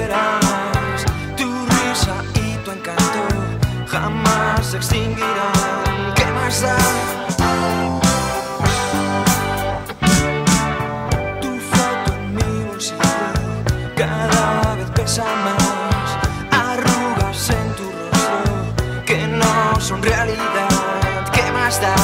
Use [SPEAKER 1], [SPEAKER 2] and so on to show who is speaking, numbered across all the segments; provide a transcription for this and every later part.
[SPEAKER 1] verás, tu risa y tu encanto jamás se extinguirán. ¿Qué más da? Tu foto en mi bolsillo cada vez pesa más, arrugas en tu rostro que no son realidad. ¿Qué más da?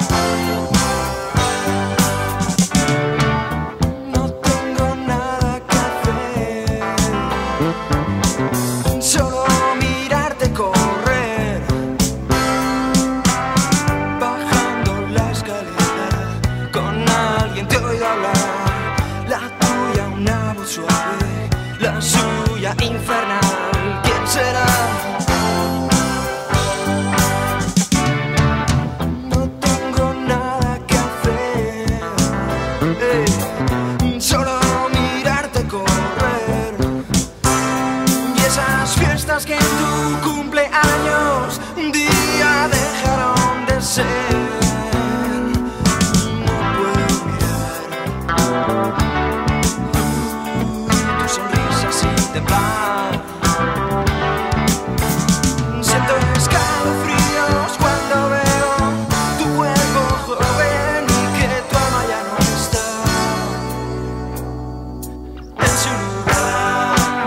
[SPEAKER 1] Solo mirarte correr, bajando la escalera, con alguien te oigo hablar, la tuya una voz suave, la suya infernal. ¿Quién será? No tengo nada que hacer, solo mirarte correr. Esas fiestas que en tu cumpleaños un día dejaron de ser. No puedo mirar tu sonrisa sin temblar. Siento escalofríos cuando veo tu cuerpo joven y que tu alma ya no está en su lugar.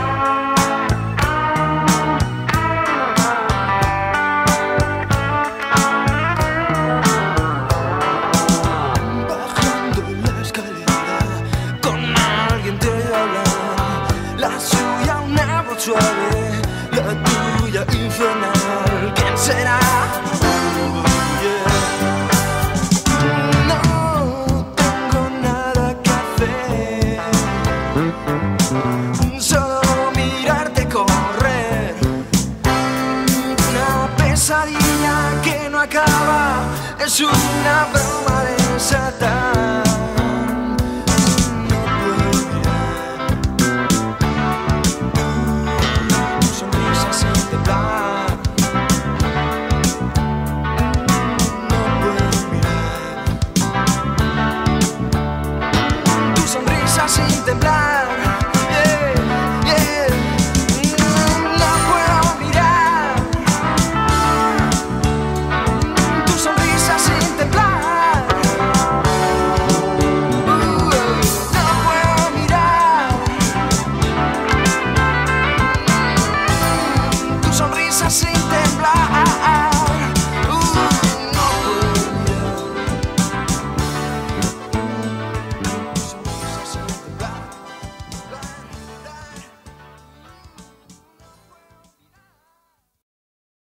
[SPEAKER 1] La suya una voz suave, la tuya infernal. ¿Quién será? No tengo nada que hacer, solo mirarte correr. Una pesadilla que no acaba, es una